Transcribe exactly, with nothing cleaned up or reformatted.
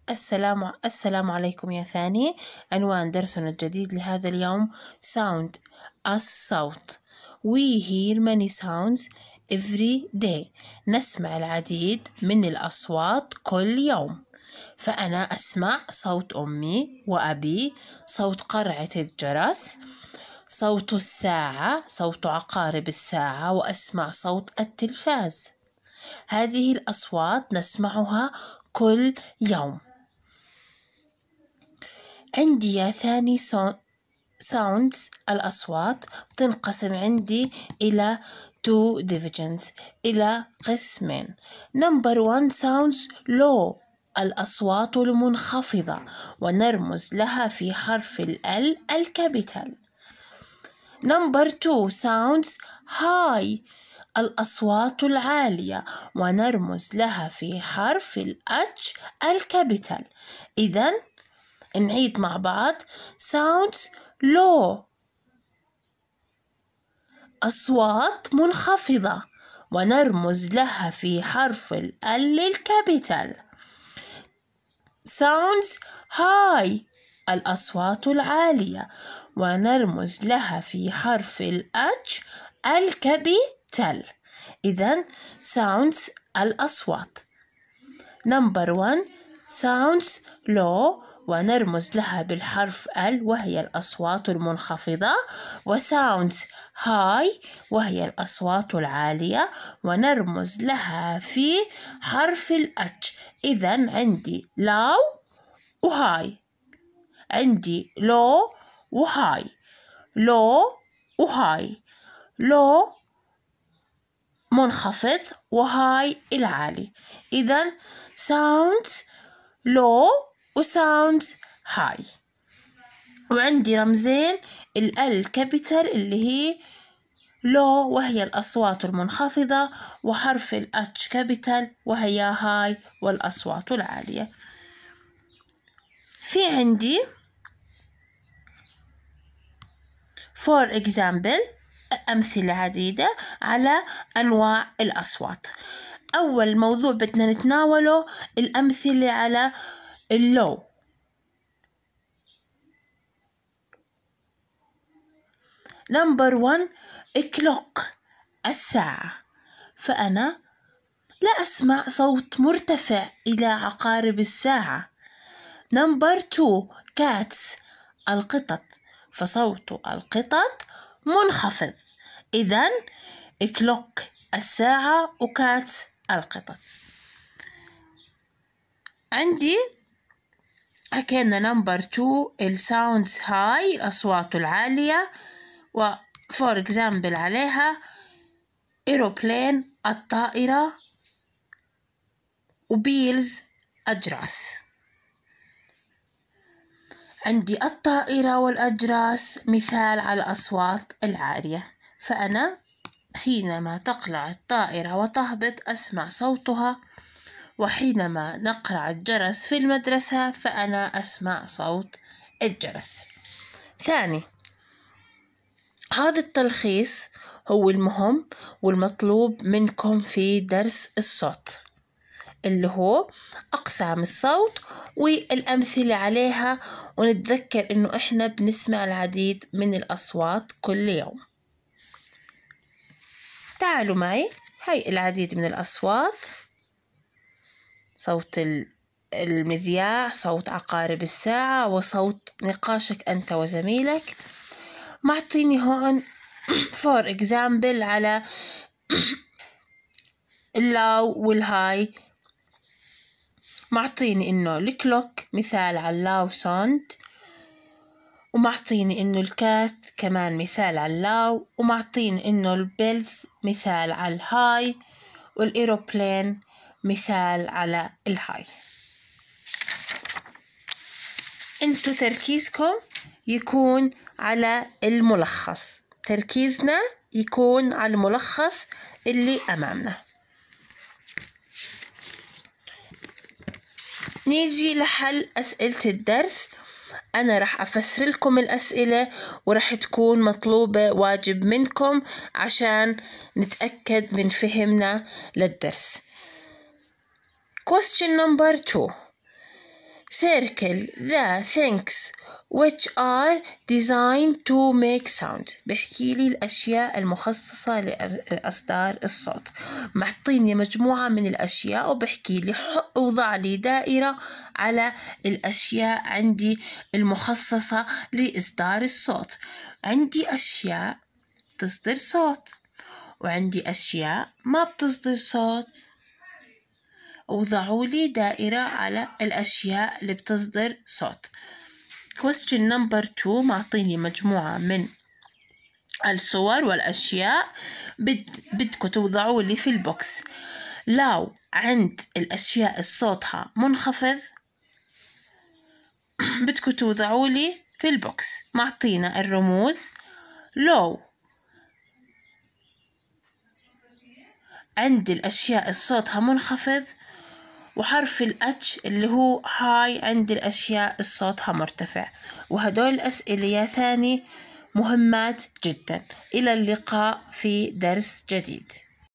السلام السلام عليكم يا ثاني. عنوان درسنا الجديد لهذا اليوم sound الصوت. We hear many sounds every day. نسمع العديد من الأصوات كل يوم. فأنا أسمع صوت أمي وأبي، صوت قرعة الجرس، صوت الساعة، صوت عقارب الساعة، وأسمع صوت التلفاز. هذه الأصوات نسمعها كل يوم. عندي يا ثاني sounds الأصوات تنقسم عندي إلى two divisions، إلى قسمين. number one sounds low، الأصوات المنخفضة، ونرمز لها في حرف ال L الكابيتال. number two sounds high، الأصوات العالية، ونرمز لها في حرف ال H الكابيتال. إذن نعيد مع بعض sounds low، أصوات منخفضة، ونرمز لها في حرف ال L الكابيتال. sounds high، الأصوات العالية، ونرمز لها في حرف ال H الكابيتال. إذن sounds الأصوات. number one sounds low، ونرمز لها بالحرف L وهي الأصوات المنخفضة، وsounds high وهي الأصوات العالية، ونرمز لها في حرف ال H. إذن عندي low وهاي، عندي low وهاي، low وهاي، low منخفض وهاي العالي. إذن sounds low وsounds high. وعندي رمزين ال L capital اللي هي low وهي الأصوات المنخفضة، وحرف ال H capital وهي high والأصوات العالية. في عندي for example أمثلة عديدة على أنواع الأصوات. أول موضوع بدنا نتناوله الأمثلة على اللو. نمبر one clock، الساعة، فأنا لا أسمع صوت مرتفع إلى عقارب الساعة. نمبر two cats، القطط، فصوت القطط منخفض. إذن clock الساعة وكاتس القطط. عندي حكينا نمبر تو الساوندز هاي، الأصوات العالية، و فور إكزامبل عليها إيروبلين الطائرة، وبيلز أجراس. عندي الطائرة والأجراس مثال على الأصوات العالية، فأنا حينما تقلع الطائرة وتهبط أسمع صوتها، وحينما نقرع الجرس في المدرسة فأنا أسمع صوت الجرس. ثاني، هذا التلخيص هو المهم والمطلوب منكم في درس الصوت، اللي هو أقسام الصوت والأمثلة عليها، ونتذكر إنه إحنا بنسمع العديد من الأصوات كل يوم. تعالوا معي، هاي العديد من الأصوات: صوت المذياع، صوت عقارب الساعة، وصوت نقاشك أنت وزميلك. معطيني هون for example على اللاو والهاي. معطيني إنه الكلوك مثال على اللاو ساوند، ومعطيني إنه الكات كمان مثال على اللاو، ومعطيني إنه البيلز مثال على الهاي، والإيروبلين مثال على الهاي. انتو تركيزكم يكون على الملخص، تركيزنا يكون على الملخص اللي أمامنا. نيجي لحل أسئلة الدرس. أنا رح أفسر لكم الأسئلة، ورح تكون مطلوبة واجب منكم عشان نتأكد من فهمنا للدرس. Question number two. circle the things which are designed to make sound. بحكي لي الأشياء المخصصة لإصدار الصوت. معطيني مجموعة من الأشياء وبحكي لي وضع لي دائرة على الأشياء عندي المخصصة لإصدار الصوت. عندي أشياء تصدر صوت وعندي أشياء ما بتصدر صوت. وضعوا لي دائرة على الأشياء اللي بتصدر صوت. question number two معطيني مجموعة من الصور والأشياء بد بدكم توضعوا لي في البوكس. لو عند الأشياء صوتها منخفض بدكم توضعوا لي في البوكس. معطينا الرموز لو عند الأشياء صوتها منخفض، وحرف الاتش اللي هو هاي عند الأشياء صوتها مرتفع. وهدول الأسئلة يا ثاني مهمات جدا. إلى اللقاء في درس جديد.